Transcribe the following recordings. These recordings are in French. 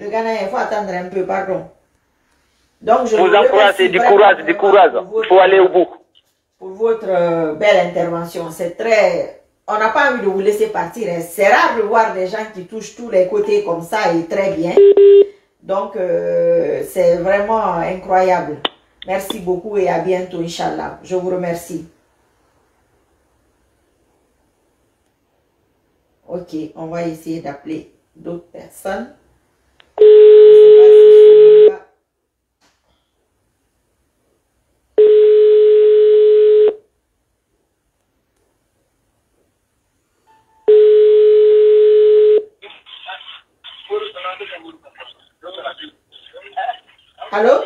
Le Ghana, il faut attendre un peu, pardon. Donc, je vous encourage, du courage. Il faut aller au bout. Pour votre belle intervention. C'est très... On n'a pas envie de vous laisser partir. Hein. C'est rare de voir des gens qui touchent tous les côtés comme ça et très bien. Donc, c'est vraiment incroyable. Merci beaucoup et à bientôt, Inch'Allah. Je vous remercie. Ok, on va essayer d'appeler d'autres personnes. Je ne sais pas si celui-là... Allô?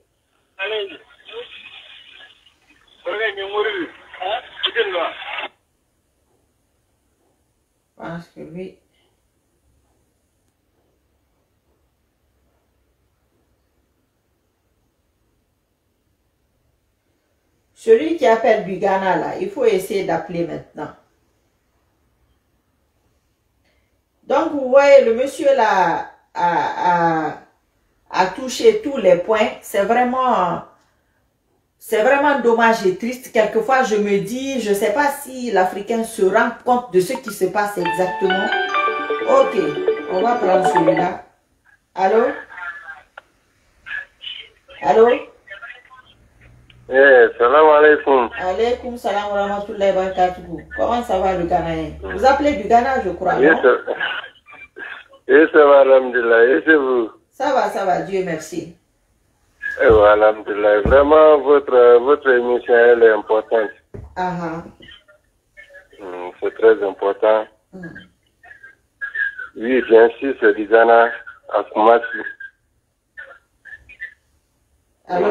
Parce que lui... Celui qui appelle du Ghana, là, il faut essayer d'appeler maintenant. Donc, vous voyez, le monsieur, là, a touché tous les points. C'est vraiment dommage et triste. Quelquefois, je me dis, je ne sais pas si l'Africain se rend compte de ce qui se passe exactement. Ok, on va prendre celui-là. Allô? Allô? Salam alaikum. Alaikum salam wa rahmatullahi wa barakatuh. Comment ça va le Ghanaien? Vous appelez du Ghana, je crois, non? Ça va, alhamdulillah. Et c'est vous? Ça va, Dieu merci. Alhamdulillah. Vraiment, votre émission, elle est importante. C'est très important. Oui, bien sûr, c'est du Ghana à Koumassi. Allô?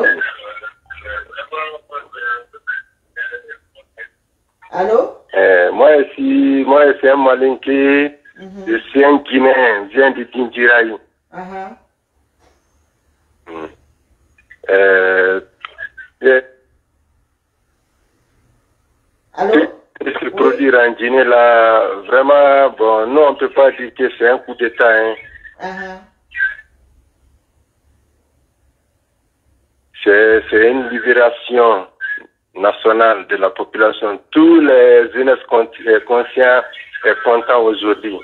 Allô? Moi, c'est un Malinké. Je suis un Guinéen, je viens de Dindiraï. Allô? Ce que produire en Guinée, là, vraiment, bon, nous, on ne peut pas dire que c'est un coup d'État. Hein. C'est une libération nationale de la population. Tous les jeunes conscients et contents aujourd'hui.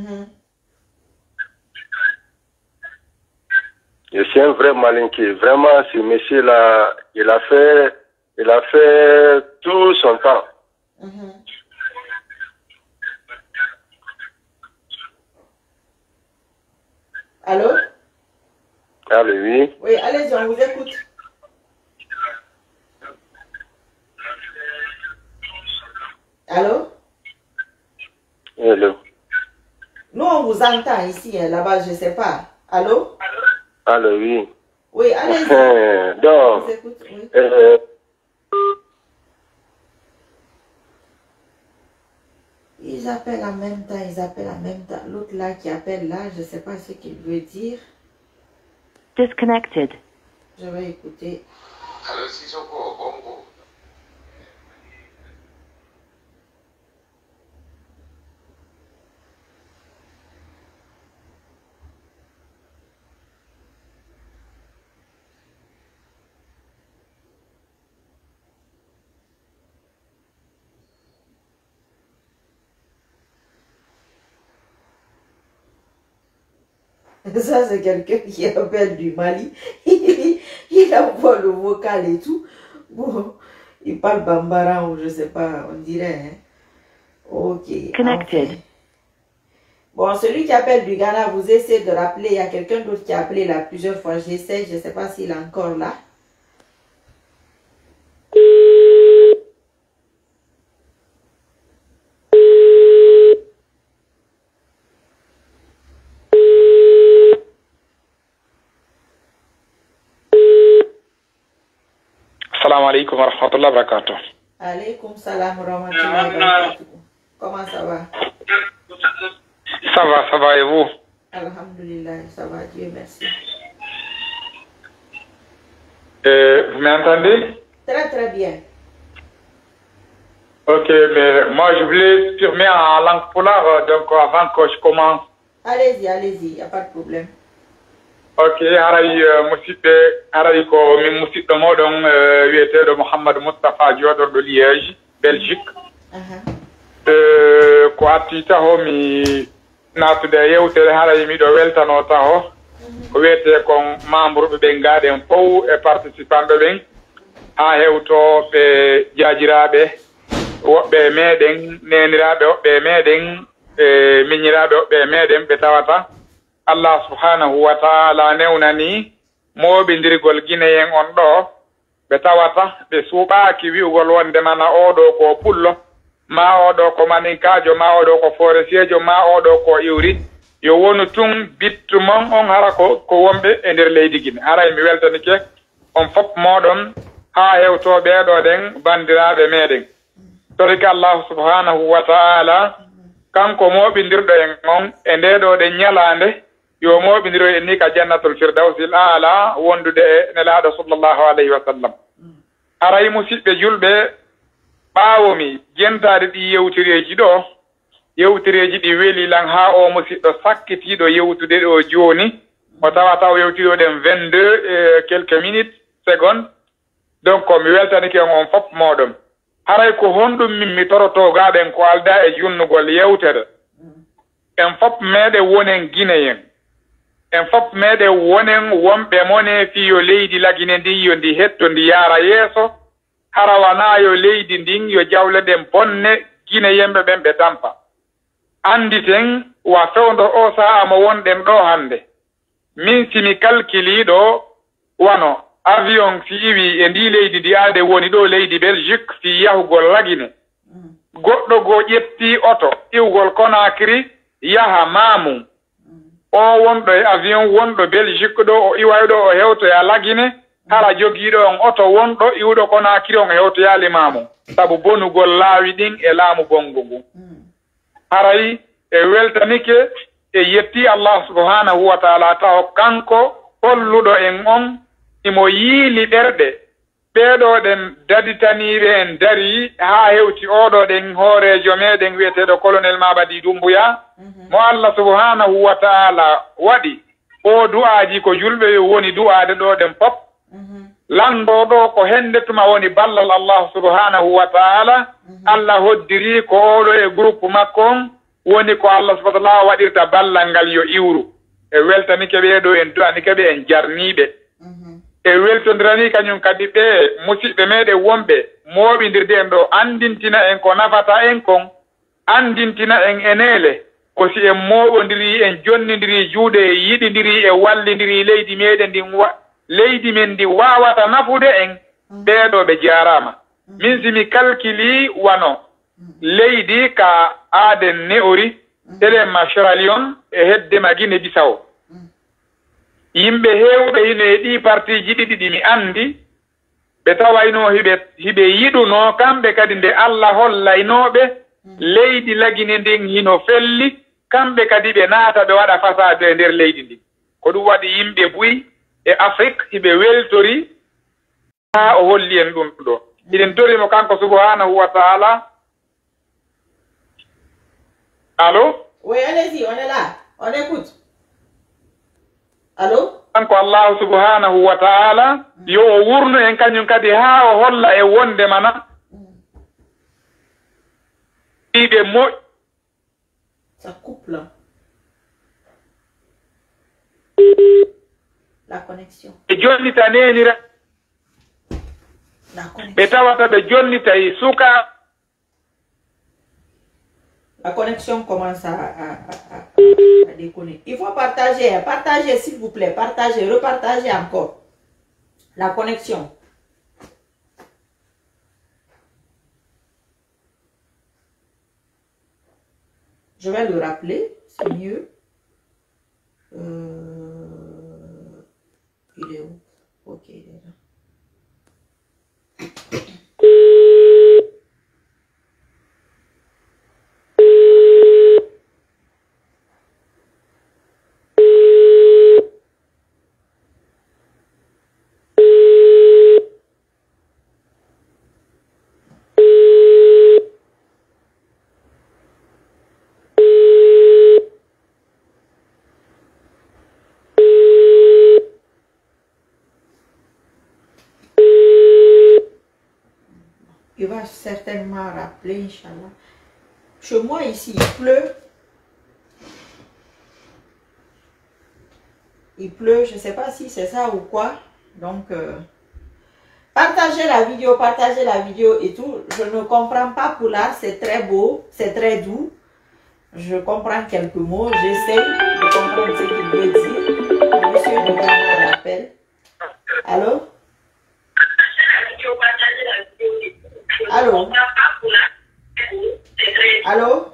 Je suis un vrai malinqué. Vraiment, ce monsieur-là, il a fait tout son temps. Allô? Allô, oui. Oui, allez-y, on vous écoute. Allô? Allô. Nous, on vous entend ici, là-bas, je ne sais pas. Allô? Allô, oui. Oui, allez-y. Donc, on vous écoute, oui. Ils appellent en même temps, L'autre là qui appelle là, je ne sais pas ce qu'il veut dire. Disconnected. Je vais écouter. Allô, Sissoko, bongo. Ça, c'est quelqu'un qui appelle du Mali. Il envoie le vocal et tout. Bon, il parle bambara ou je sais pas, on dirait. Hein. Ok. Connected. Enfin. Bon, celui qui appelle du Ghana, vous essayez de rappeler. Il y a quelqu'un d'autre qui a appelé là plusieurs fois. J'essaie, je ne sais pas s'il est encore là. Assalamu alaikum wa rahmatullahi wa barakatuh. Alaikum salam wa rahmatullahi wa barakatuh. Comment ça va? Ça va et vous? Alhamdulillah, ça va, Dieu merci. Vous m'entendez? Très très bien. Ok, mais moi je voulais exprimer en langue polaire, donc avant que je commence. Allez-y, il n'y a pas de problème. ok haray musidɓe haray ko min musidɗo moɗon wiyeteɗo Mouhamadou Moustapha joɗorɗo Liège Belgique ko arti taho mi natude yewtere haray miɗo weltano taho ko wiyete kon membre ɓe gaɗen fof e participant ɓen ha hewto ɓe jaajiraɓe woɓɓe meɗen neniraɓe woɓɓe meɗen miñiraɓe woɓɓe meɗen ɓe tawata Allah subhanahu wa ta'ala newnani moɓidirgol Guinéen on ɗo ɓe tawata ɓe suuɓaki wi'ugol wonde mana oɗo ko pullo ma oɗo ko maninkajo ma oɗo ko forestier ma oɗo ko iwri yo wonu tun bittu mon on hara ko wonɓe e nder leydi Guinée haray mi weltanike on fof moɗon ha hewto ɓeɗo ɗen bandiraɓe meɗen toriki Allah subhanahu wa ta'ala kanko moɓidirɗo en on e ndeɗo ɗen ñalande yo moɓidiro en ni ka jannatul firdausil ala wondude e nelaɗo sallllahu alayhi wa sallam aray musidɓe julɓe ɓawomi jentade ɗi yewtireji ɗo yewtireji ɗi weeli lan ha o musidɗo sakkitiɗo yewtude ɗo joni o tawata o yewtiɗoɗen 22 e quelques minutes secondes donc mi weltanike on fof moɗon haray ko honɗum min mi torotogaɗen ko alda e junnugol yewtere en fof meɗe wonen Guinéen en fof meɗe wonen wonɓe mone fiyo leydi lagine ndin yo ndi hetto ndi yaara yeeso hara wana yo leydi ndin yo jawleɗen bonne Guinéyemɓe ɓen ɓe tampa anditen wa fewdo o saha mo wonɗen ɗo hande min simi calculiɗo wano avion si iwi e ndi leydi ndi alde woni ɗo leydi Belgique fi yahugol lagine goɗɗo go ƴetti oto iwgol Conakry yaha Mamou o wonɗo e avion wonɗo Belgique ɗo o iwayɗo o hewtoya lagine hara jogiiɗo on oto wonɗo iwɗo Conakry on hewtoya Mamou sabu bonugol laawi ɗin e laamu bongo ngu haray e weltanike e yetti Allah subhanahu wa ta'ala taw kanko holluɗo en on imo yiili ɓerɗe ɓeeɗo ɗen daditaniɓe en dari ha hewti oɗo ɗen hoorejo meɗen wiyeteɗo colonel Mabadi Doumbouya mo Allah subhanahu wa ta'ala waɗi o du'aji ko julɓe woni du'ade ɗo ɗen pop lando ɗo ko hende tuma woni ballal Allah subhanahu wa ta'ala Allah hoddiri ko oɗo e groupe makko on woni ko Allah subhanahu wa ta'ala waɗirta ballal ngal yo iwru e weltanike ɓeeɗo en du'anike ɓe en jarniɓe e weltondirani kañum kadi ɓe musidɓe meɗen wonɓe moɓidirde en ɗo andintina en ko nafata en kon andintina en enele ko si en moɓodiri en jonnidiri juuɗe e yiɗidiri e wallidiri leydi meɗen ndin leydi men ndi wawata nafude en ɓeeɗo ɓe jarama min simi calculi wano leydi ka Aden Neori tele Sierra Leone e heddema Guinée Bissau yimɓe hewɓe hino e ɗi partiji ɗiɗi ɗi mi andi ɓe tawayno hiɓe yiɗuno kamɓe kadi nde Allah hollaynoɓe leydi lagine ndin hino felli kamɓe kadi ɓe naata ɓe waɗa fasade e nder leydi ndi ko ɗum waɗi yimɓe buyi e Afrique hiɓe weltori ha o holli en ɗum ɗo hiɗen torimo kanko subhanahu wa ta'ala. Allô? Oui, allez-y, on est là, on écoute. Allô? Kanko Allah subhanahu wa ta'ala yo o wurno en kañum kadi ha o holla e wonde mana ɗiɓe mo ça coupe là. La connexion. ɓe jonnita nenira La connexion. ɓe tawata ɓe jonnita e suka. La connexion commence à déconner. Il faut partager, partagez s'il vous plaît, partagez, repartagez encore. La connexion. Je vais le rappeler, c'est mieux. Il est où? Ok, il est là. certainement rappeler, Inch'Allah. Chez moi, ici, il pleut. Il pleut, je ne sais pas si c'est ça ou quoi. Donc, partagez la vidéo et tout. Je ne comprends pas Poulard, c'est très beau, c'est très doux. Je comprends quelques mots, j'essaie de comprendre ce qu'il veut dire. Le monsieur de Ghana rappelle. Allô? Allô? Allô?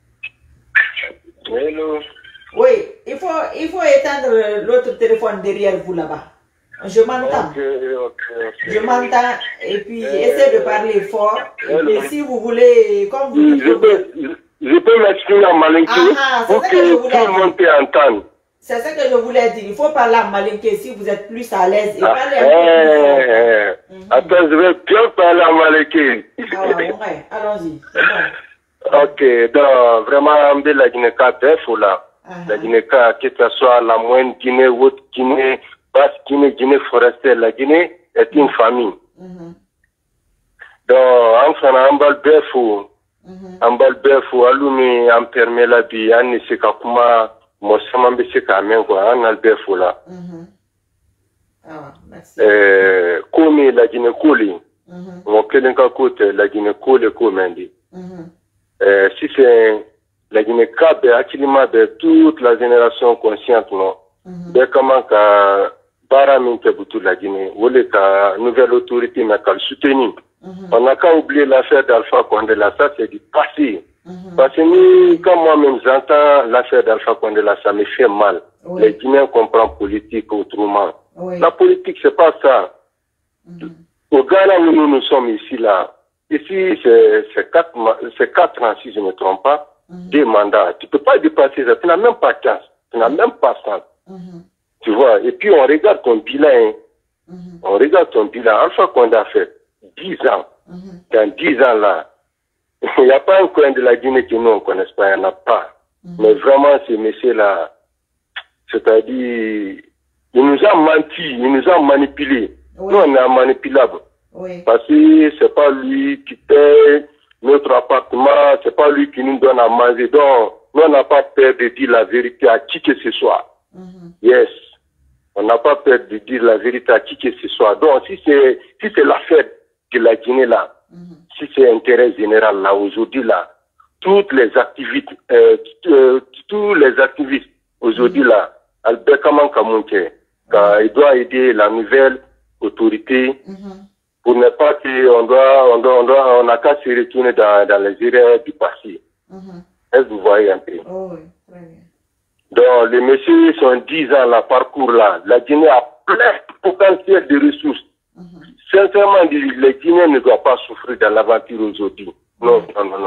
Hello. Oui, il faut éteindre l'autre téléphone derrière vous là-bas. Je m'entends. Je m'entends et puis essayez de parler fort. Et puis si vous voulez, comme vous je peux m'exprimer en malinké pour que tout le monde puisse entendre. C'est ça que je voulais dire. Il faut parler en malinké si vous êtes plus à l'aise. Et parler un peu plus fort. Attends, je vais bien parler en malinké. Ah ouais, allons-y. Ok, donc vraiment, la Guinée-Ca, là. La Guinée-Ca, que ce soit la moyenne Guinée, haute Guinée, basse Guinée, Guinée forestière, la Guinée est une famille. Donc, enfin, en bal befou, alumi, en permet la vie, en essaie kakuma, moi, ça m'a baissé quand même, quoi, en albefou là. Comme la Guinée Koli, mon kelenka côté, la Guinée Koli, comme dit. Si c'est la Guinée-Ca, toute la génération consciente, non. Comment que Baraminte Boutou la Guinée, ou les nouvelle autorité, mais qu'elle soutenir. On n'a qu'à oublier l'affaire d'Alpha Condé là, ça c'est du passé. Parce que quand moi-même j'entends l'affaire d'Alpha Condé là, ça me fait mal. Les Guinéens comprennent politique autrement. La politique, c'est pas ça. Au Ghana, nous sommes ici là. Ici, c'est 4 ans, si je ne me trompe pas, 2 mandats. Tu ne peux pas dépasser ça. Tu n'as même pas 15. Tu n'as même pas 100. Tu vois, et puis on regarde ton bilan. On regarde ton bilan. Alpha Condé a fait 10 ans. Dans 10 ans là, il n'y a pas un coin de la Guinée que nous on ne connaisse pas. Il n'y en a pas. Mais vraiment, ces messieurs-là, c'est-à-dire, il nous a menti, il nous a manipulés. Nous, on est manipulables. Parce que c'est pas lui qui paye notre appartement, c'est pas lui qui nous donne à manger. Donc, nous, on n'a pas peur de dire la vérité à qui que ce soit. Yes. On n'a pas peur de dire la vérité à qui que ce soit. Donc, si c'est l'affaire de la Guinée là, si c'est intérêt général là, aujourd'hui là, toutes les activités, tous les activistes aujourd'hui là, Albert Kamankamunke, il doit aider la nouvelle autorité pour ne pas qu'on n'a qu'à se retourner dans les erreurs du passé. Est-ce que vous voyez un peu? Oh, oui, très bien. Donc, les messieurs sont 10 ans là, parcours là. La Guinée a plein de potentiel de ressources. Sincèrement, les Guinéens ne doivent pas souffrir dans l'aventure aujourd'hui. Non.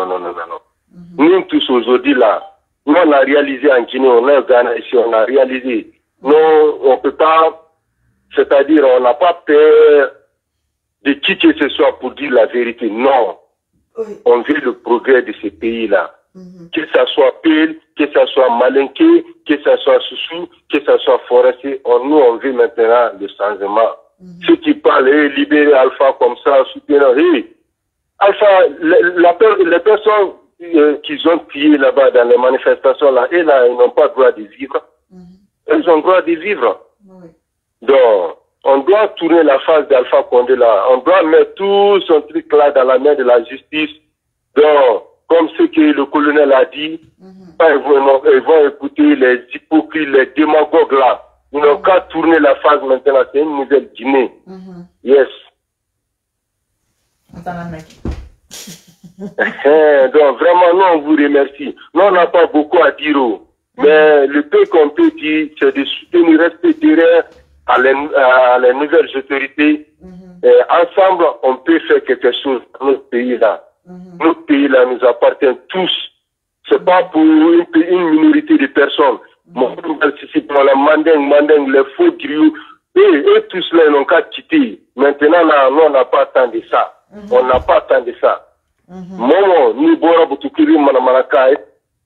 Nous tous aujourd'hui là, nous on a réalisé en Guinée, on est au Ghana ici, on a réalisé. Nous, on peut pas, c'est-à-dire on n'a pas peur de qui que ce soit pour dire la vérité. Non. On veut le progrès de ce pays-là. Que ça soit Pile, que ça soit Malinké, que ça soit Soussou, que ça soit Forestier. Nous, on veut maintenant le changement. Ceux qui parlent, libérer Alpha comme ça, soutenir, Alpha, les personnes qui ont tué là-bas dans les manifestations, là, et là, ils n'ont pas le droit de vivre. Ils ont le droit de vivre. Donc, on doit tourner la face d'Alpha Condé là. On doit mettre tout son truc là dans la main de la justice. Donc, comme ce que le colonel a dit, ils vont écouter les hypocrites, les démagogues là. Ils n'ont qu'à tourner la face maintenant. C'est une nouvelle Guinée. Yes. Donc, vraiment, nous, on vous remercie. Nous, on n'a pas beaucoup à dire. Mais le peu qu'on peut dire, c'est de soutenir, rester derrière à les nouvelles autorités. Et ensemble, on peut faire quelque chose dans notre pays-là. Notre pays-là nous appartient tous. C'est pas pour une minorité de personnes. Mon participant, la Mandeng, les faux griots, et tous là, ils n'ont qu'à quitter. Maintenant, là, nous, on n'a pas tant de ça. On n'a pas tant de ça. Momo, nous, Bora, Boutoukiri, Manamanakai,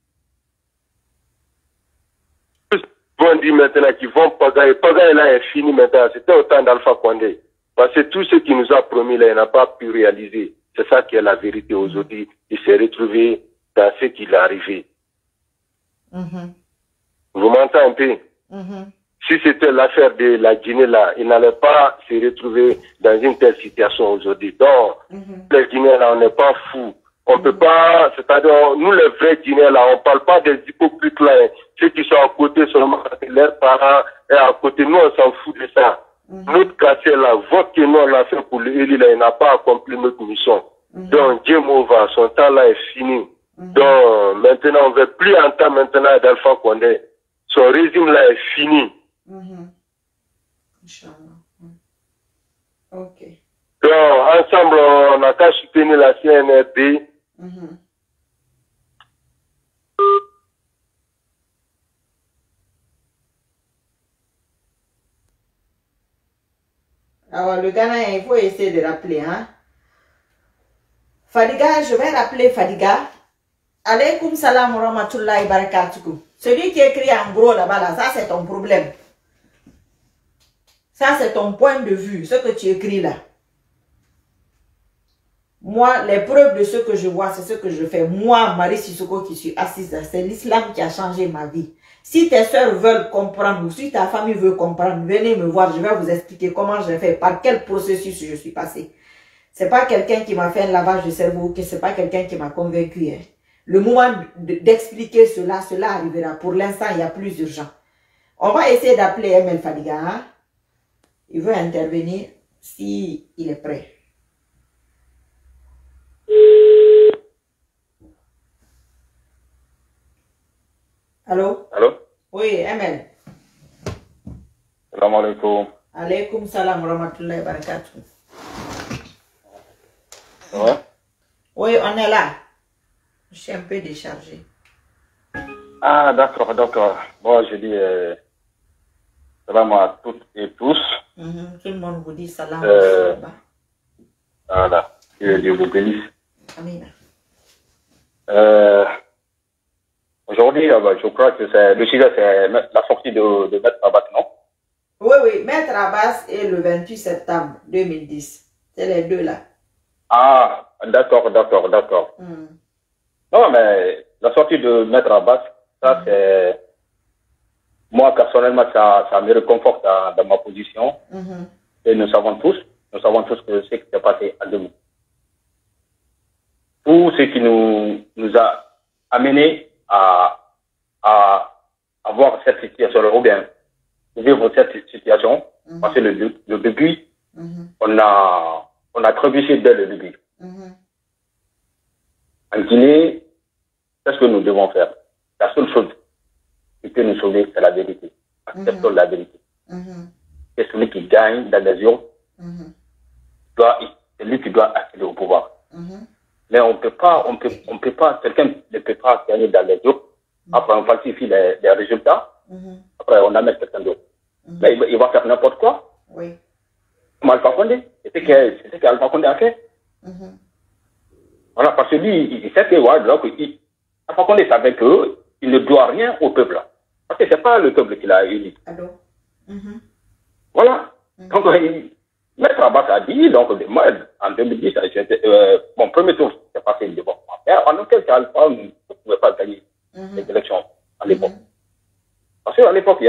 vont dire maintenant qu'ils vont pagailler. Pagailler là est fini maintenant. C'était au temps d'Alpha Condé. Parce que tout ce qu'il nous a promis là, il n'a pas pu réaliser. C'est ça qui est la vérité aujourd'hui. Il s'est retrouvé dans ce qu'il est arrivé. Vous m'entendez un peu? Si c'était l'affaire de la Guinée là, il n'allait pas se retrouver dans une telle situation aujourd'hui. Donc, les Guinéens là, on n'est pas fous. On peut pas, c'est-à-dire, nous les vrais Guinéens là, on parle pas des hypocrites là, hein, ceux qui sont à côté seulement, leurs parents est à côté. Nous, on s'en fout de ça. Notre quartier là, vote que nous on l'a fait pour lui, là, il n'a pas accompli notre mission. Donc, Dieu m'ouvre, son temps là est fini. Donc, maintenant, on ne veut plus entendre maintenant d'Alpha Condé. Son régime là est fini. Inch'Allah. Ok. Donc, ensemble, on a qu'à soutenir la CNRD. Alors, le Ghana, il faut essayer de rappeler, hein. Fadiga, je vais rappeler Fadiga. Alaykoum salam wa rahmatullahi wa barakatuh. Celui qui écrit en gros là-bas, là, ça c'est ton problème. Ça c'est ton point de vue, ce que tu écris là. Moi, les preuves de ce que je vois, c'est ce que je fais. Moi, Marie Sissoko qui suis assise là, c'est l'islam qui a changé ma vie. Si tes soeurs veulent comprendre, ou si ta famille veut comprendre, venez me voir, je vais vous expliquer comment j'ai fait, par quel processus je suis passé. C'est pas quelqu'un qui m'a fait un lavage de cerveau, que c'est pas quelqu'un qui m'a convaincu. Hein. Le moment d'expliquer cela arrivera. Pour l'instant, il y a plus urgent. On va essayer d'appeler ML Fadiga. Hein? Il veut intervenir si il est prêt. Allô? Allô? Oui, ML. Salam alaikum. Alaykoum salam wa rahmatullahi wa barakatuh. Ouais? Oui, on est là. Je suis un peu déchargé. Ah, d'accord, d'accord. Bon, je dis salam à toutes et tous. Tout le monde vous dit salam. Voilà, que Dieu vous bénisse. Amen. Aujourd'hui, je crois que le sujet, c'est la sortie de Maître Abbas, non? Oui, Maître Abbas est le 28 septembre 2010. C'est les deux là. Ah, d'accord. Non, mais la sortie de Maître Abbas, ça c'est... Moi, personnellement, ça me réconforte dans ma position. Et nous savons tous que ce qui s'est passé à Debout. Tout ce qui nous a amené à avoir cette situation, ou bien vivre cette situation, parce que le début, on a trébuché dès le début. En Guinée, qu'est-ce que nous devons faire? La seule chose qui peut nous sauver, c'est la vérité. Acceptons la vérité. C'est celui qui gagne dans les urnes, c'est lui qui doit accéder au pouvoir. Mais on peut pas, quelqu'un ne peut pas gagner dans les urnes. Après, on falsifie les résultats. Après, on amène quelqu'un d'autre. Mais il va faire n'importe quoi. Oui. Comme Alpha Condé. C'est ce qu'Alpha Condé a fait. Voilà, parce que lui, il sait que, Alpha Condé savait qu'il ne doit rien au peuple. Parce que c'est pas le peuple qui l'a élu. Voilà. Donc, Maître Abbas a dit, donc, moi, en 2010, mon premier tour s'est passé devant moi. Mais en aucun cas, Alpha ne pouvait pas gagner les élections à l'époque. Parce qu'à l'époque, il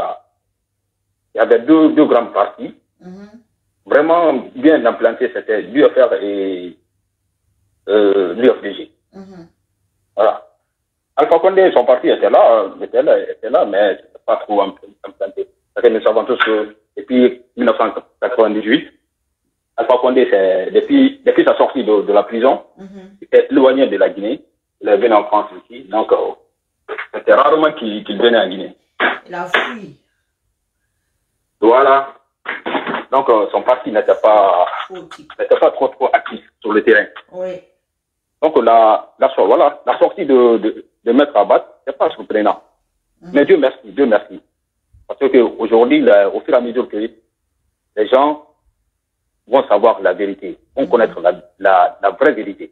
y avait deux grands partis. Vraiment bien implantés, c'était l'UFR et l'UFDG. Voilà. Alpha Condé, son parti était là, mais c'était pas trop implanté. Parce que nous savons tous que depuis 1998, Alpha Condé, depuis sa sortie de la prison, il était éloigné de la Guinée. Il est venu en France ici. Donc, c'était rarement qu'il venait en Guinée. Il a fui. Voilà. Donc, son parti n'était pas trop actif sur le terrain. Oui. Donc, la sortie de Maître Abbas, c'est pas surprenant. Mais Dieu merci. Parce qu'aujourd'hui, au fur et à mesure que les gens vont savoir la vérité, vont connaître la vraie vérité.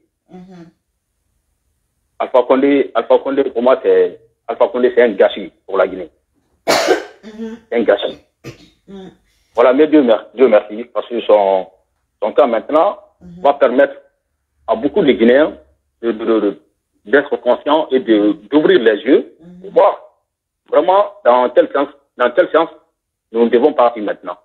Alpha Condé, pour moi, c'est un gâchis pour la Guinée. C'est un gâchis. Voilà, mais Dieu merci, parce que son cas maintenant va permettre à beaucoup de Guinéens d'être conscients et d'ouvrir les yeux pour voir vraiment dans quel sens nous devons partir maintenant.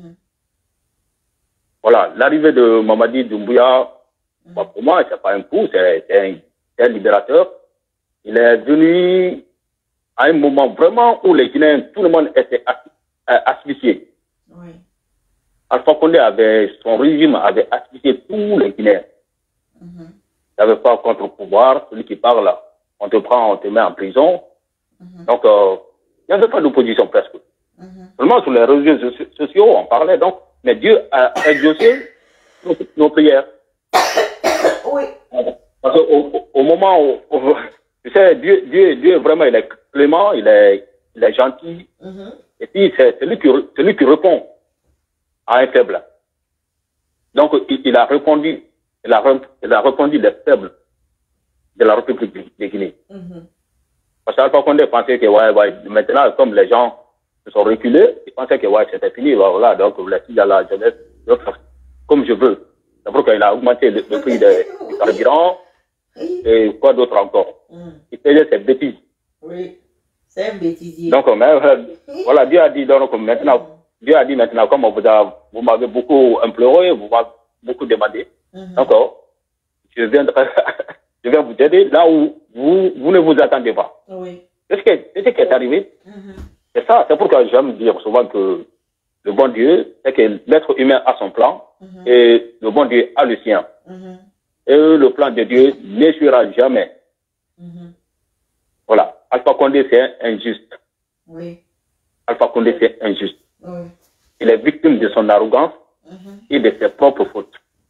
Voilà, l'arrivée de Mamadi Doumbouya, pour moi, c'est pas un coup, c'est un libérateur. Il est venu à un moment vraiment où les Guinéens, tout le monde était asphyxié. Oui. Alpha Condé son régime avait asphyxié tous les Guinéens. Il n'y avait pas contre-pouvoir, celui qui parle, on te prend, on te met en prison. Donc, il n'y avait pas d'opposition presque. Seulement sur les réseaux sociaux, on parlait donc, mais Dieu a exaucé nos prières. Oui. Parce qu'au moment où, tu sais, Dieu vraiment, il est clément, il est gentil. Et puis, c'est celui qui répond à un faible. Donc, il a répondu les faibles de la République de Guinée. Parce qu'Alpha Condé pensait que, maintenant, comme les gens se sont reculés, ils pensaient que, c'était fini, voilà, donc, laissez à la jeunesse, comme je veux. C'est pour qu'il a augmenté le prix du carburant, et quoi d'autre encore. Il faisait ses bêtises. Oui, c'est un bêtisier. Donc, voilà, Dieu a dit, donc, maintenant, comme vous m'avez beaucoup imploré, vous m'avez beaucoup demandé, donc, je vais vous aider là où vous ne vous attendez pas. Oui. C'est ce qui est arrivé. C'est ça, c'est pourquoi j'aime dire souvent que le bon Dieu, c'est que l'être humain a son plan et le bon Dieu a le sien. Et le plan de Dieu n'échouera jamais. Voilà. Alpha Condé, c'est injuste. Oui. Alpha Condé, c'est injuste. Oui. Il est victime de son arrogance et de ses propres fautes.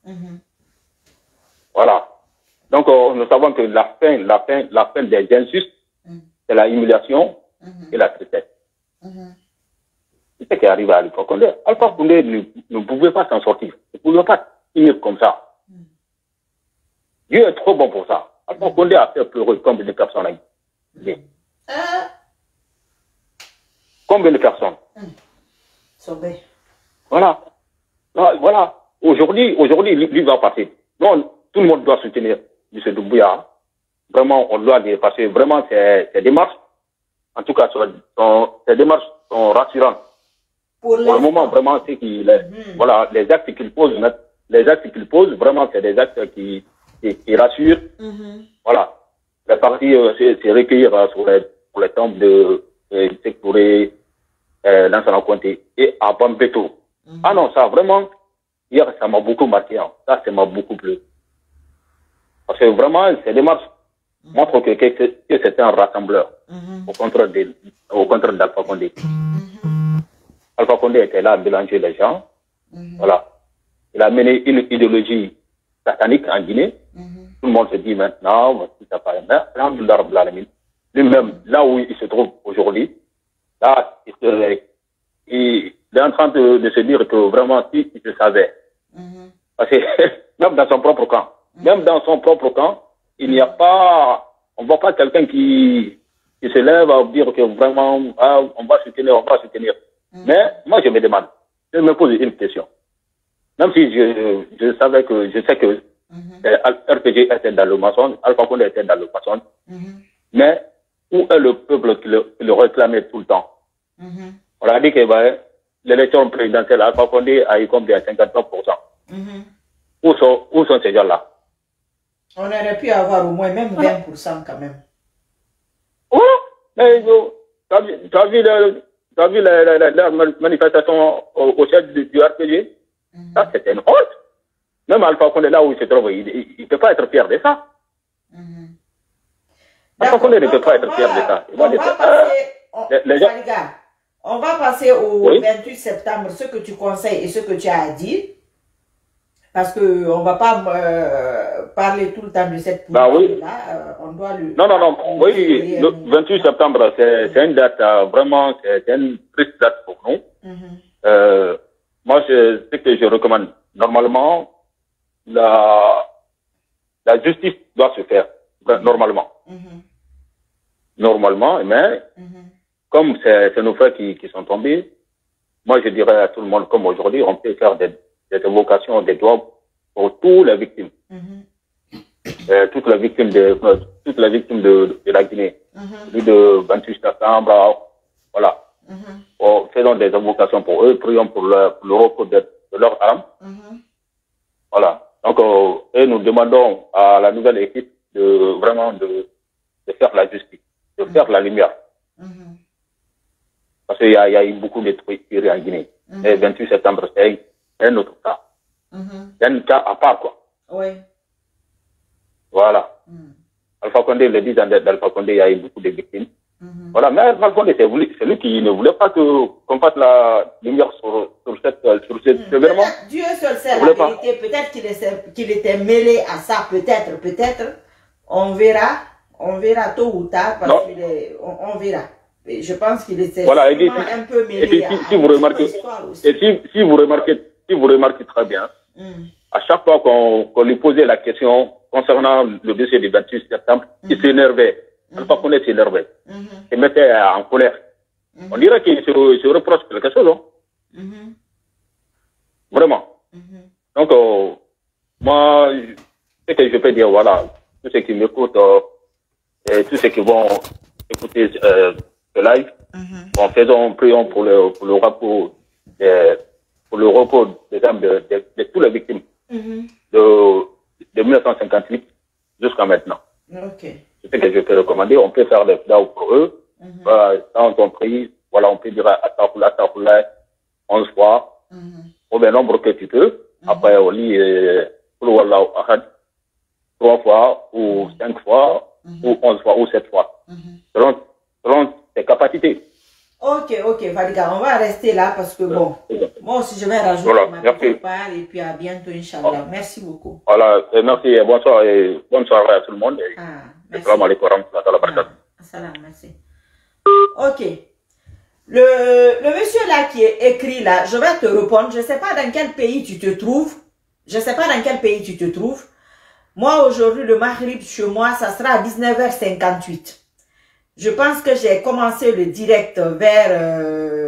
Voilà. Donc, nous savons que la fin des injustes, c'est la humiliation et la tristesse. C'est ce qui est arrivé à Alpha Condé. Alpha Condé ne pouvait pas s'en sortir. Il ne pouvait pas finir comme ça. Dieu est trop bon pour ça. Alpha Condé a fait pleurer combien de personnes? Combien de personnes? Voilà. Voilà. Aujourd'hui, lui va passer. Non, tout le monde doit soutenir M. Doumbouya. Vraiment, on doit dépasser. Vraiment, ces démarches, en tout cas, ces démarches sont rassurantes. Pour le moment, vraiment, c'est qu'il est. Voilà, les actes qu'il pose, vraiment, c'est des actes qui rassurent. Voilà. La partie, c'est recueillir pour les tombes de Sekouré, Lansana Conté et à Bambeto. Ah non, ça, vraiment, hier, ça m'a beaucoup marqué. Hein. Ça m'a beaucoup plu. Parce que vraiment, ces démarches montrent que c'est un rassembleur au contraire d'Alpha Condé. Alpha Condé était là à mélanger les gens. Voilà. Il a mené une idéologie satanique en Guinée. Tout le monde se dit maintenant, lui-même, là où il se trouve aujourd'hui, là, il est en train de se dire que vraiment, si il se savait. Parce que même dans son propre camp, il n'y a pas, on ne voit pas quelqu'un qui se lève à dire que vraiment, on va soutenir. Mais moi, je me demande, je me pose une question. Même si je sais que RPG était dans le maçon, Alpha Condé était dans le maçon, mais où est le peuple qui le réclamait tout le temps? On a dit que l'élection présidentielle, Alpha Condé a eu combien? 53%. Où sont ces gens-là? On aurait pu avoir au moins même 20% quand même. Oui, mais tu as vu la manifestation au chef du RPG? Ça, c'était une honte. Même Alpha Condé, là où il se trouve, il ne peut pas être fier de ça. Alpha Condé ne peut pas être fier de ça. On va passer au 28 septembre, ce que tu conseilles et ce que tu as dit. Parce qu'on ne va pas parler tout le temps de cette là. On doit le... Non. Oui, le 28 septembre, c'est une date, vraiment, c'est une triste date pour nous. Moi, ce que je recommande, normalement, la justice doit se faire, normalement. Normalement, mais comme c'est nos frères qui sont tombés, moi, je dirais à tout le monde, comme aujourd'hui, on peut faire des évocations, des droits pour toutes les victimes. toutes les victimes de la Guinée. Celui de 28 septembre, voilà. Faisons des invocations pour eux, prions pour le repos de leurs âmes. Voilà. Donc, et nous demandons à la nouvelle équipe de vraiment de faire la justice, de faire la lumière. Parce qu'il y a eu beaucoup de trucs tirés en Guinée. Et 28 septembre, c'est un autre cas. C'est un cas à part, quoi. Oui. Voilà. Alpha Condé, le 10 ans d'Alpha Condé, il y a eu beaucoup de victimes. Voilà, mais Alpha Condé, c'est lui qui ne voulait pas qu'on fasse la lumière sur cet événement. Dieu seul sait la vérité. Peut-être qu'il était mêlé à ça, peut-être. On verra tôt ou tard, parce qu'on verra. Et je pense qu'il était un peu mêlé à si vous remarquez, si vous remarquez très bien, à chaque fois qu'on lui posait la question concernant le dossier du 28 septembre, il s'énervait. Alpha Condé s'énervait. Il mettait en colère. On dirait qu'il se reproche quelque chose, hein? Vraiment. Donc, moi, ce que je peux dire, voilà, tous ceux qui m'écoutent, et tous ceux qui vont écouter ce live, prions pour le repos des âmes de toutes les victimes de 1958 jusqu'à maintenant. C'est ce que je peux recommander. On peut faire des fidao pour eux. Quand on prie, voilà, on peut dire Astaghfirullah 11 fois, ou bien nombre que tu peux. Après, on lit Wallahu Ahad 3 fois, ou 5 fois, ou 11 fois, ou 7 fois. Selon tes capacités. Ok, Valiga, on va rester là parce que bon, moi aussi je vais rajouter ma petite part et puis à bientôt, Inch'Allah. Merci beaucoup. Voilà, merci et bonne soirée à tout le monde. Merci. Merci. Ok. Le monsieur là qui est écrit là, je vais te répondre. Je ne sais pas dans quel pays tu te trouves. Moi aujourd'hui, le Maghrib chez moi, ça sera à 19h58. Je pense que j'ai commencé le direct vers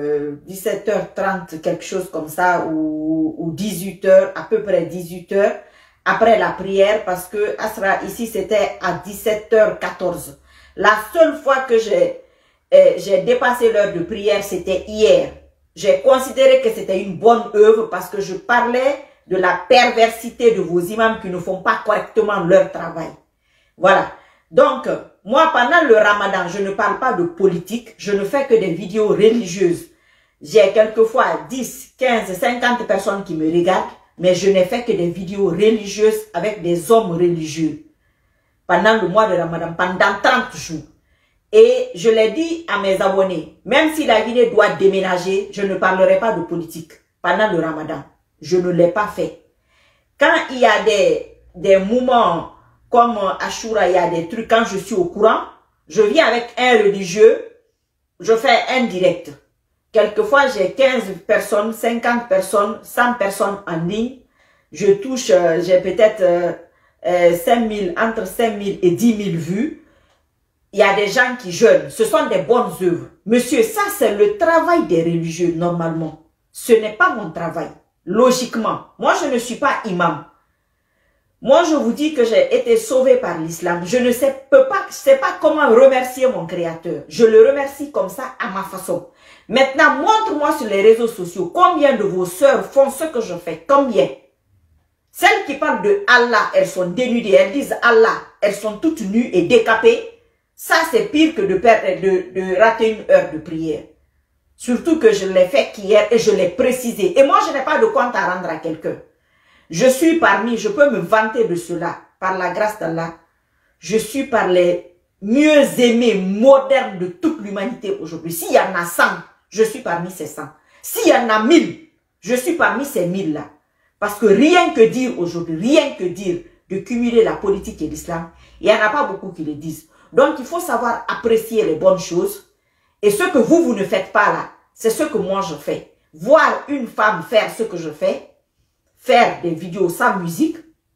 17h30, quelque chose comme ça, ou 18h, à peu près 18h, après la prière, parce que Asra, ici, c'était à 17h14. La seule fois que j'ai dépassé l'heure de prière, c'était hier. J'ai considéré que c'était une bonne œuvre parce que je parlais de la perversité de vos imams qui ne font pas correctement leur travail. Voilà. Donc, moi, pendant le ramadan, je ne parle pas de politique, je ne fais que des vidéos religieuses. J'ai quelquefois 10, 15, 50 personnes qui me regardent, mais je n'ai fait que des vidéos religieuses avec des hommes religieux. Pendant le mois de ramadan, pendant 30 jours. Et je l'ai dit à mes abonnés, même si la Guinée doit déménager, je ne parlerai pas de politique pendant le ramadan. Je ne l'ai pas fait. Quand il y a des moments comme Ashura, il y a des trucs, quand je suis au courant, je viens avec un religieux, je fais un direct. Quelquefois, j'ai 15 personnes, 50 personnes, 100 personnes en ligne. Je touche, j'ai peut-être 5 000, entre 5 000 et 10 000 vues. Il y a des gens qui jeûnent. Ce sont des bonnes œuvres. Monsieur, ça c'est le travail des religieux normalement. Ce n'est pas mon travail. Logiquement. Moi, je ne suis pas imam. Moi, je vous dis que j'ai été sauvé par l'islam. Je ne sais pas comment remercier mon créateur. Je le remercie comme ça à ma façon. Maintenant, montre-moi sur les réseaux sociaux combien de vos sœurs font ce que je fais. Combien? Celles qui parlent de Allah, elles sont dénudées. Elles disent Allah. Elles sont toutes nues et décapées. Ça, c'est pire que de rater une heure de prière. Surtout que je l'ai fait qu'hier et je l'ai précisé. Et moi, je n'ai pas de compte à rendre à quelqu'un. Je suis parmi, je peux me vanter de cela, par la grâce d'Allah. Je suis par les mieux aimés modernes de toute l'humanité aujourd'hui. S'il y en a 100, je suis parmi ces 100. S'il y en a 1000, je suis parmi ces 1000-là. Parce que rien que dire aujourd'hui, rien que dire de cumuler la politique et l'islam, il n'y en a pas beaucoup qui le disent. Donc, il faut savoir apprécier les bonnes choses. Et ce que vous ne faites pas là, c'est ce que moi je fais. Voir une femme faire ce que je fais, faire des vidéos sans musique,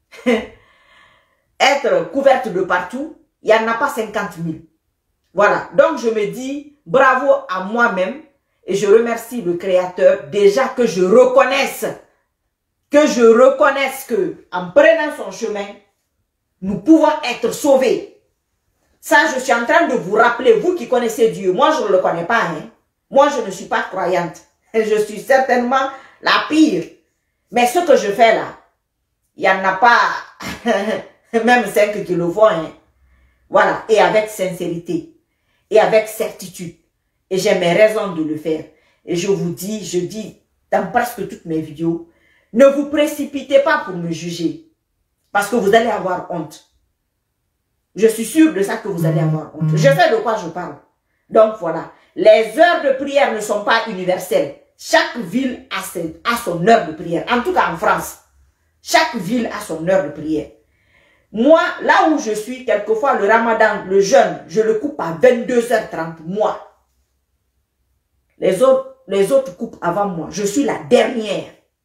être couverte de partout, il n'y en a pas 50 000. Voilà. Donc, je me dis bravo à moi-même et je remercie le Créateur déjà que je reconnaisse que en prenant son chemin, nous pouvons être sauvés. Ça, je suis en train de vous rappeler, vous qui connaissez Dieu. Moi, je ne le connais pas. Hein. Moi, je ne suis pas croyante. Je suis certainement la pire. Mais ce que je fais là, il n'y en a pas même 5 qui le font. Hein. Voilà. Et avec sincérité. Et avec certitude. Et j'ai mes raisons de le faire. Et je vous dis, je dis dans presque toutes mes vidéos, ne vous précipitez pas pour me juger. Parce que vous allez avoir honte. Je suis sûre de ça que vous allez avoir honte. Je sais de quoi je parle. Donc voilà. Les heures de prière ne sont pas universelles. Chaque ville a son heure de prière. En tout cas en France. Chaque ville a son heure de prière. Moi, là où je suis, quelquefois le ramadan, le jeûne, je le coupe à 22h30. Moi. Les autres coupent avant moi. Je suis la dernière.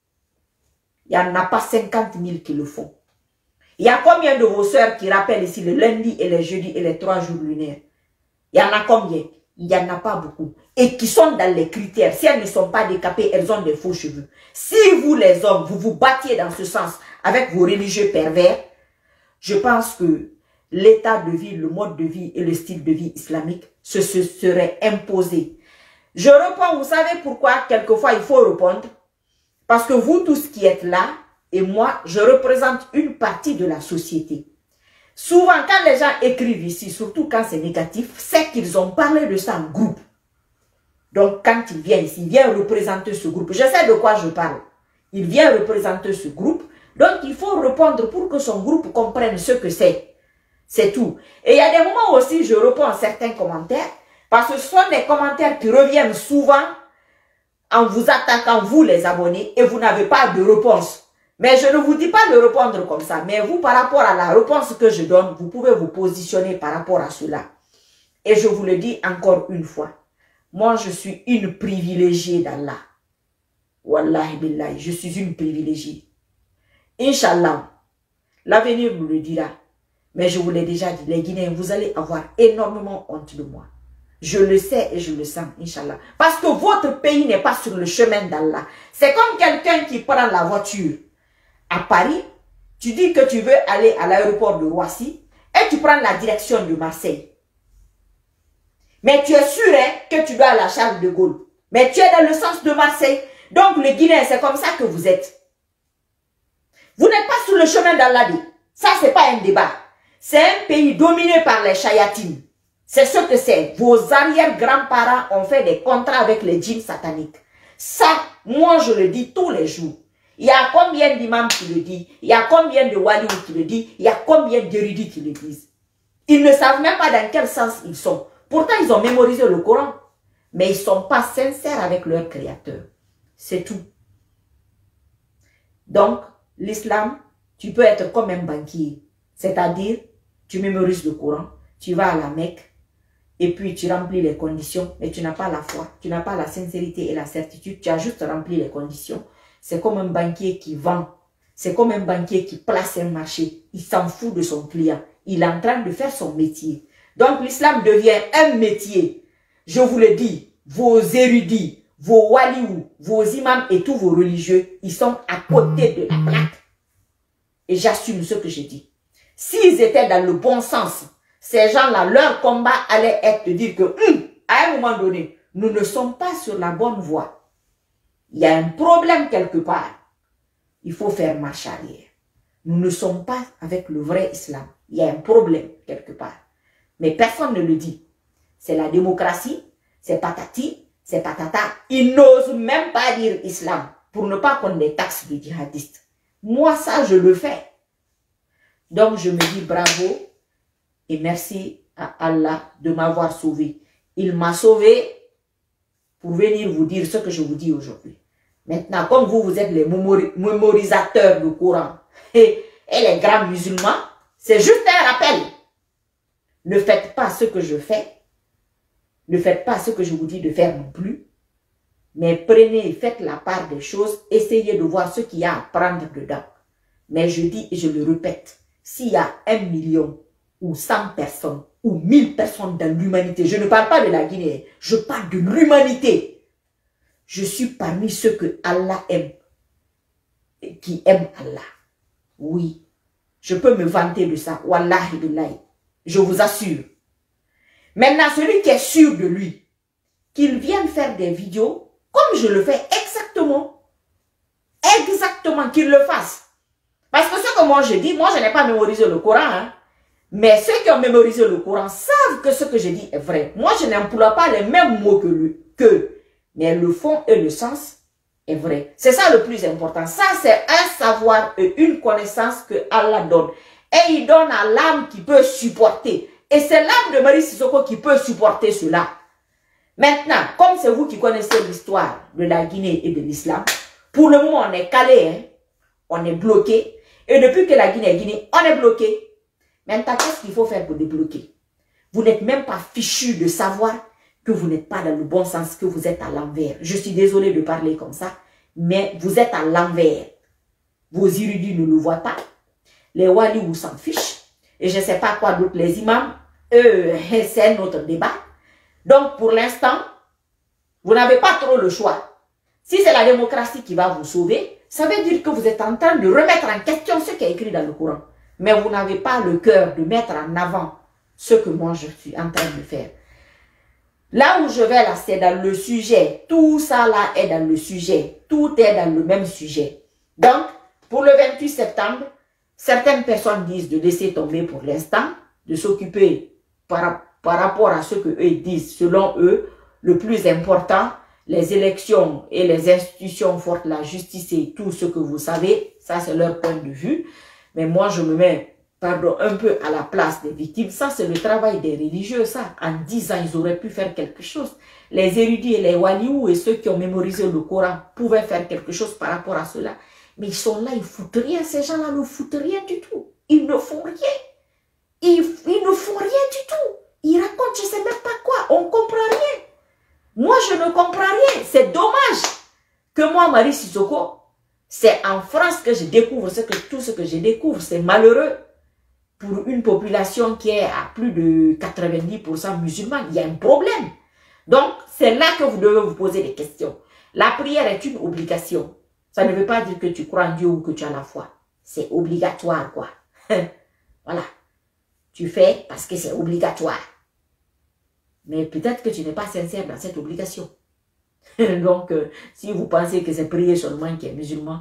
Il n'y en a pas 50 000 qui le font. Il y a combien de vos sœurs qui rappellent ici le lundi et les jeudis et les 3 jours lunaires? Il y en a combien? Il n'y en a pas beaucoup. Et qui sont dans les critères. Si elles ne sont pas décapées, elles ont des faux cheveux. Si vous les hommes, vous vous battiez dans ce sens avec vos religieux pervers, je pense que l'état de vie, le mode de vie et le style de vie islamique se serait imposé. Je réponds, vous savez pourquoi quelquefois il faut répondre? Parce que vous tous qui êtes là, et moi, je représente une partie de la société. Souvent, quand les gens écrivent ici, surtout quand c'est négatif, c'est qu'ils ont parlé de ça en groupe. Donc, quand ils viennent ici, ils viennent représenter ce groupe. Je sais de quoi je parle. Ils viennent représenter ce groupe. Donc, il faut répondre pour que son groupe comprenne ce que c'est. C'est tout. Et il y a des moments aussi, je réponds à certains commentaires, parce que ce sont des commentaires qui reviennent souvent en vous attaquant, vous les abonnés, et vous n'avez pas de réponse. Mais je ne vous dis pas de répondre comme ça. Mais vous, par rapport à la réponse que je donne, vous pouvez vous positionner par rapport à cela. Et je vous le dis encore une fois. Moi, je suis une privilégiée d'Allah. Wallahi billahi, je suis une privilégiée. Inch'Allah, l'avenir nous le dira. Mais je vous l'ai déjà dit, les Guinéens, vous allez avoir énormément honte de moi. Je le sais et je le sens, Inch'Allah. Parce que votre pays n'est pas sur le chemin d'Allah. C'est comme quelqu'un qui prend la voiture à Paris, tu dis que tu veux aller à l'aéroport de Roissy et tu prends la direction de Marseille. Mais tu es sûr hein, que tu dois aller à Charles de Gaulle. Mais tu es dans le sens de Marseille. Donc les Guinéens, c'est comme ça que vous êtes. Vous n'êtes pas sur le chemin d'Allah. Ça, c'est pas un débat. C'est un pays dominé par les chayatines. C'est ce que c'est. Vos arrière-grands-parents ont fait des contrats avec les djinns sataniques. Ça, moi, je le dis tous les jours. Il y a combien d'imams qui le disent? Il y a combien de waliou qui le disent? Il y a combien d'érudits qui le disent? Ils ne savent même pas dans quel sens ils sont. Pourtant, ils ont mémorisé le Coran. Mais ils ne sont pas sincères avec leur créateur. C'est tout. Donc, l'islam, tu peux être comme un banquier. C'est-à-dire, tu mémorises le Coran, tu vas à la Mecque, et puis tu remplis les conditions, mais tu n'as pas la foi, tu n'as pas la sincérité et la certitude, tu as juste rempli les conditions. C'est comme un banquier qui vend, c'est comme un banquier qui place un marché, il s'en fout de son client, il est en train de faire son métier. Donc l'islam devient un métier. Je vous le dis, vos érudits, vos waliou, vos imams et tous vos religieux, ils sont à côté de la plaque. Et j'assume ce que je dis. S'ils étaient dans le bon sens, ces gens-là, leur combat allait être de dire que, à un moment donné, nous ne sommes pas sur la bonne voie. Il y a un problème quelque part. Il faut faire marche arrière. Nous ne sommes pas avec le vrai islam. Il y a un problème quelque part. Mais personne ne le dit. C'est la démocratie, c'est patati, c'est patata. Ils n'osent même pas dire islam pour ne pas qu'on les taxe de djihadistes. Moi, ça, je le fais. Donc, je me dis bravo et merci à Allah de m'avoir sauvé. Il m'a sauvé pour venir vous dire ce que je vous dis aujourd'hui. Maintenant, comme vous êtes les mémorisateurs du Coran et les grands musulmans, c'est juste un rappel. Ne faites pas ce que je fais. Ne faites pas ce que je vous dis de faire non plus. Mais prenez et faites la part des choses. Essayez de voir ce qu'il y a à prendre dedans. Mais je dis et je le répète, s'il y a 1 million ou 100 personnes ou 1000 personnes dans l'humanité, je ne parle pas de la Guinée, je parle de l'humanité. Je suis parmi ceux que Allah aime, qui aiment Allah. Oui, Je peux me vanter de ça. Wallahi billahi. Je vous assure. Maintenant, celui qui est sûr de lui, qu'il vienne faire des vidéos, comme je le fais exactement. Exactement, qu'il le fasse. Parce que ce que moi je dis, moi je n'ai pas mémorisé le Coran. Hein. Mais ceux qui ont mémorisé le Coran savent que ce que je dis est vrai. Moi je n'emploie pas les mêmes mots que lui. Mais le fond et le sens est vrai. C'est ça le plus important. Ça c'est un savoir et une connaissance que Allah donne. Et il donne à l'âme qui peut supporter. Et c'est l'âme de Marie Sissoko qui peut supporter cela. Maintenant, comme c'est vous qui connaissez l'histoire de la Guinée et de l'islam, pour le moment on est calé, hein? On est bloqué. Et depuis que la Guinée est Guinée, on est bloqué. Maintenant, qu'est-ce qu'il faut faire pour débloquer? Vous n'êtes même pas fichu de savoir que vous n'êtes pas dans le bon sens, que vous êtes à l'envers. Je suis désolé de parler comme ça, mais vous êtes à l'envers. Vos érudits ne le voient pas. Les wali vous s'en fichent. Et je ne sais pas quoi d'autre, les imams, eux, c'est un autre débat. Donc, pour l'instant, vous n'avez pas trop le choix. Si c'est la démocratie qui va vous sauver, ça veut dire que vous êtes en train de remettre en question ce qui est écrit dans le Coran. Mais vous n'avez pas le cœur de mettre en avant ce que moi je suis en train de faire. Là où je vais là, c'est dans le sujet. Tout ça là est dans le sujet. Tout est dans le même sujet. Donc, pour le 28 septembre, certaines personnes disent de laisser tomber pour l'instant, de s'occuper par rapport à ce qu'eux disent. Selon eux, le plus important, les élections et les institutions fortes, la justice et tout ce que vous savez, ça c'est leur point de vue. Mais moi je me mets, pardon, un peu à la place des victimes. Ça c'est le travail des religieux, ça. En 10 ans, ils auraient pu faire quelque chose. Les érudits et les walious et ceux qui ont mémorisé le Coran pouvaient faire quelque chose par rapport à cela. Mais ils sont là, ils foutent rien. Ces gens-là ne foutent rien du tout. Ils ne font rien. Ils ne font rien du tout. Ils racontent, je ne sais même pas quoi. On ne comprend rien. Moi, je ne comprends rien. C'est dommage que moi, Marie Sissoko, c'est en France que je découvre tout ce que je découvre. C'est malheureux pour une population qui est à plus de 90% musulmane. Il y a un problème. Donc, c'est là que vous devez vous poser des questions. La prière est une obligation. Ça ne veut pas dire que tu crois en Dieu ou que tu as la foi. C'est obligatoire, quoi. Voilà. Tu fais parce que c'est obligatoire. Mais peut-être que tu n'es pas sincère dans cette obligation. Donc, si vous pensez que c'est prier seulement qui est musulman,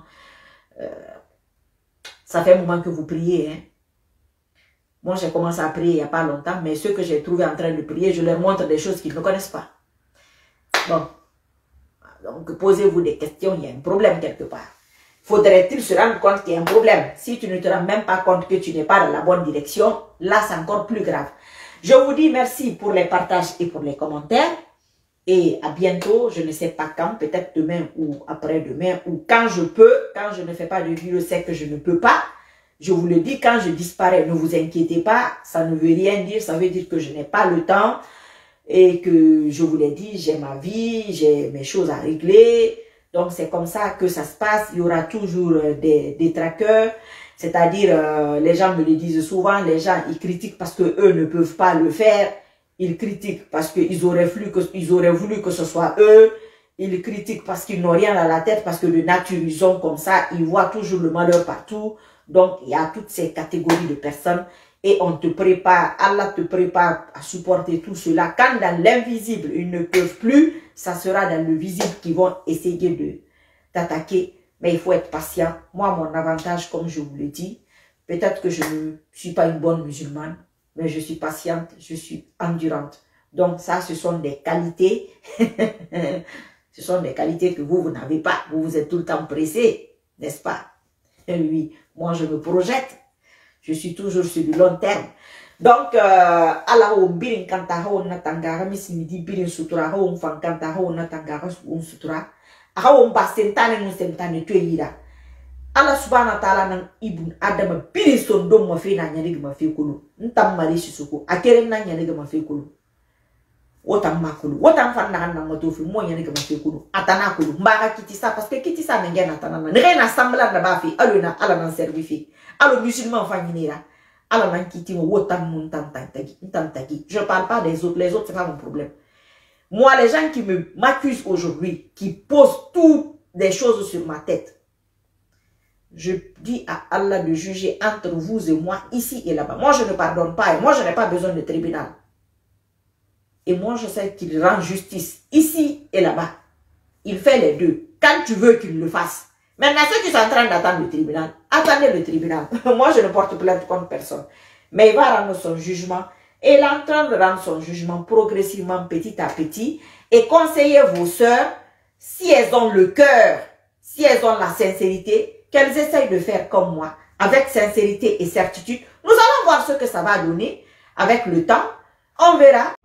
ça fait un moment que vous priez. Hein. Moi, j'ai commencé à prier il n'y a pas longtemps, mais ceux que j'ai trouvés en train de prier, je leur montre des choses qu'ils ne connaissent pas. Bon. Donc, posez-vous des questions, il y a un problème quelque part. Faudrait-il se rendre compte qu'il y a un problème? Si tu ne te rends même pas compte que tu n'es pas dans la bonne direction, là, c'est encore plus grave. Je vous dis merci pour les partages et pour les commentaires. Et à bientôt, je ne sais pas quand, peut-être demain ou après-demain, ou quand je peux. Quand je ne fais pas de vidéo, c'est que je ne peux pas. Je vous le dis, quand je disparais, ne vous inquiétez pas. Ça ne veut rien dire, ça veut dire que je n'ai pas le temps. Et que je vous l'ai dit, j'ai ma vie, j'ai mes choses à régler. Donc c'est comme ça que ça se passe. Il y aura toujours des détracteurs. C'est-à-dire, les gens me le disent souvent, les gens, ils critiquent parce qu'eux ne peuvent pas le faire. Ils critiquent parce qu'ils auraient voulu que ce soit eux. Ils critiquent parce qu'ils n'ont rien à la tête, parce que de nature, ils sont comme ça. Ils voient toujours le malheur partout. Donc, il y a toutes ces catégories de personnes. Et on te prépare, Allah te prépare à supporter tout cela. Quand dans l'invisible, ils ne peuvent plus, ça sera dans le visible qu'ils vont essayer de t'attaquer. Mais il faut être patient. Moi, mon avantage, comme je vous l'ai dit, peut-être que je ne suis pas une bonne musulmane, mais je suis patiente, je suis endurante. Donc ça, ce sont des qualités. Ce sont des qualités que vous n'avez pas. Vous êtes tout le temps pressé, n'est-ce pas? Et oui, moi je me projette. Je suis toujours sur du long terme. Donc, Allah o birin kanta ho na tangara misimidi birin sutura ho fan kanta ho na tangara sutura. Ako ba sentane nun sentane tuira. Allah subhanahu wa ta'ala nan ibn Adam birin sondom ma fe na nyane ma fe kulu. Ntam Marie Sissoko akere na nyane ma fe kulu. Wotam makulu. Wotam fan na na matofi mo nyane ma fe kulu. Atana kulu. Mbaka kitisa parce que kitisa na ngena atana na. Ngena sambla na ba fi aluna ala nan servifi. Alo musulman fa nyinira. Ala nan kiti mo wotam mun tantagi. Je parle pas des autres. Les autres c'est pas mon problème. Moi, les gens qui m'accusent aujourd'hui, qui posent toutes des choses sur ma tête, Je dis à Allah de juger entre vous et moi, ici et là-bas. Moi, je ne pardonne pas et moi, je n'ai pas besoin de tribunal. Et moi, je sais qu'il rend justice ici et là-bas. Il fait les deux. Quand tu veux qu'il le fasse. Maintenant, ceux qui sont en train d'attendre le tribunal, attendez le tribunal. Moi, je ne porte plainte contre personne. Mais il va rendre son jugement. Et il est en train de rendre son jugement progressivement, petit à petit. Et conseillez vos sœurs, si elles ont le cœur, si elles ont la sincérité, qu'elles essayent de faire comme moi, avec sincérité et certitude. Nous allons voir ce que ça va donner avec le temps. On verra.